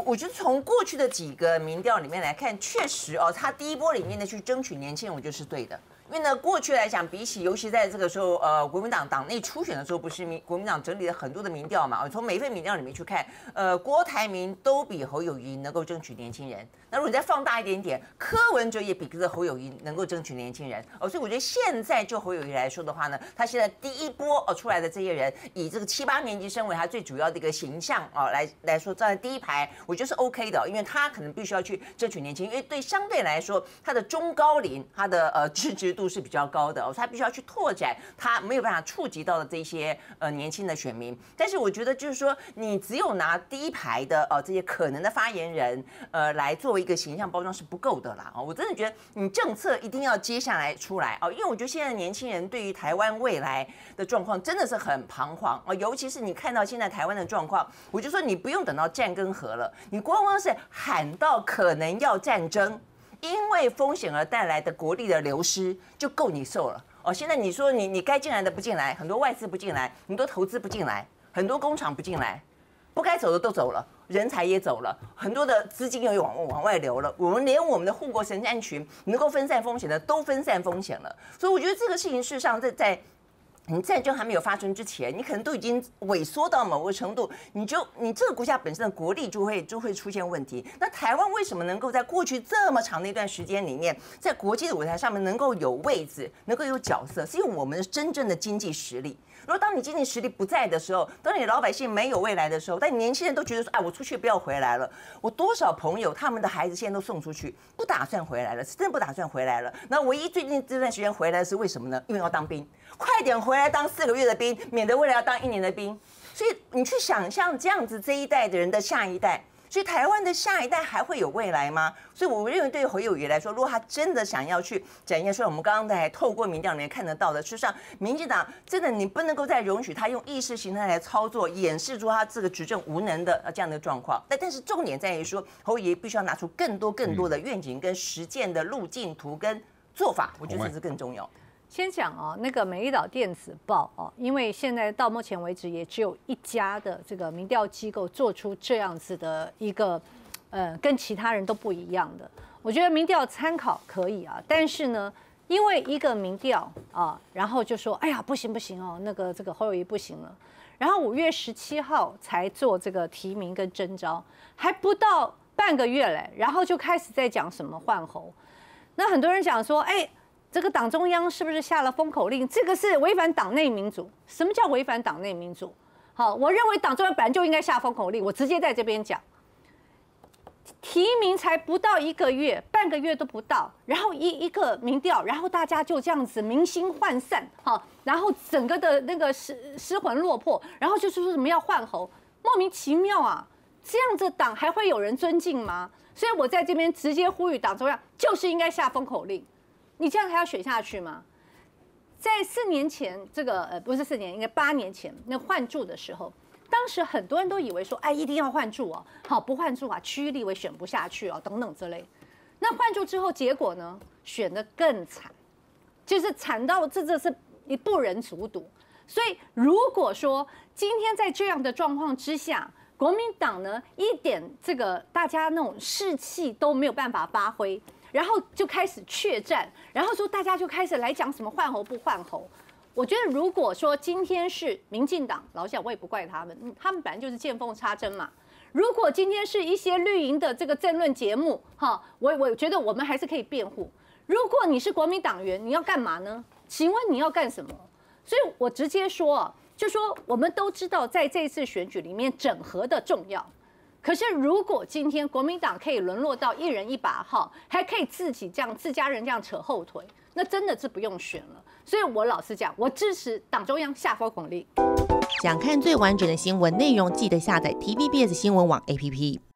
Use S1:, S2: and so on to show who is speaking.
S1: 我觉得从过去的几个民调里面来看，确实哦，他第一波里面呢去争取年轻人，我觉得是对的。因为呢，过去来讲，比起尤其在这个时候，国民党党内初选的时候，不是国民党整理了很多的民调嘛？从每一份民调里面去看，郭台铭都比侯友宜能够争取年轻人。那如果你再放大一点点，柯文哲也比这侯友宜能够争取年轻人哦。所以我觉得现在就侯友宜来说的话呢，他现在第一波出来的这些人，以这个7、8年级生为他最主要的一个形象来说，站在第一排，我觉得是 OK 的，因为他可能必须要去争取年轻，因为对相对来说，他的中高龄，他的支持度是比较高的，所以他必须要去拓展他没有办法触及到的这些年轻的选民。但是我觉得就是说，你只有拿第一排的这些可能的发言人来作为一个形象包装是不够的啦。我真的觉得你政策一定要接下来出来因为我觉得现在年轻人对于台湾未来的状况真的是很彷徨尤其是你看到现在台湾的状况，我就说你不用等到战跟和了，你光光是喊到可能要战争，因为风险而带来的国力的流失就够你受了现在你说你该进来的不进来，很多外资不进来，很多投资不进来，很多工厂不进来，不该走的都走了，人才也走了，很多的资金又往外流了。我们连我们的护国神山群能够分散风险的都分散风险了。所以我觉得这个事情事实上在你战争还没有发生之前，你可能都已经萎缩到某个程度，你这个国家本身的国力就会出现问题。那台湾为什么能够在过去这么长的一段时间里面，在国际的舞台上面能够有位置，能够有角色，是因为我们真正的经济实力。如果当你经济实力不在的时候，当你老百姓没有未来的时候，但你年轻人都觉得说，我出去不要回来了。我多少朋友他们的孩子现在都送出去，不打算回来了，是真的不打算回来了。那唯一最近这段时间回来的是为什么呢？因为要当兵，快点回来当4个月的兵，免得未来要当1年的兵。所以你去想象这样子这一代的人的下一代。所以台湾的下一代还会有未来吗？所以我认为对侯友宜来说，如果他真的想要去展现出来，我们刚刚在透过民调里面看得到的，事实上，民进党真的你不能够再容许他用意识形态来操作，掩饰住他这个执政无能的这样的状况。但是重点在于说，侯友宜必须要拿出更多的愿景跟实践的路径图跟做法，我觉得这是更重要。
S2: 先讲那个美丽岛电子报因为现在到目前为止也只有一家的这个民调机构做出这样子的一个跟其他人都不一样的，我觉得民调参考可以但是呢，因为一个民调然后就说哎呀不行那个这个侯友宜不行了，然后5月17号才做这个提名跟征召，还不到半个月嘞，然后就开始在讲什么换侯，那很多人讲说这个党中央是不是下了封口令？这个是违反党内民主。什么叫违反党内民主？好，我认为党中央本来就应该下封口令。我直接在这边讲，提名才不到1个月，半个月都不到，然后一个民调，然后大家就这样子民心涣散，然后整个的那个失魂落魄，然后就说什么要换侯，莫名其妙啊！这样子党还会有人尊敬吗？所以我在这边直接呼吁党中央，就是应该下封口令。你这样还要选下去吗？在4年前，这个不是4年，应该8年前那换柱的时候，当时很多人都以为说，一定要换柱好不换柱区域立委选不下去等等之类。那换柱之后，结果呢，选得更惨，就是惨到这是不忍卒睹。所以如果说今天在这样的状况之下，国民党呢一点这个大家那种士气都没有办法发挥。然后就开始确战，然后说大家就开始来讲什么换侯不换侯。我觉得如果说今天是民进党，老实讲我也不怪他们，他们本来就是见缝插针嘛。如果今天是一些绿营的这个政论节目，我觉得我们还是可以辩护。如果你是国民党员，你要干嘛呢？请问你要干什么？所以我直接说就说我们都知道在这次选举里面整合的重要。可是，如果今天国民党可以沦落到1人1把号，还可以自己这样自家人这样扯后腿，那真的是不用选了。所以我老实讲，我支持党中央下封口令。
S3: 想看最完整的新闻内容，记得下载 TVBS 新闻网 APP。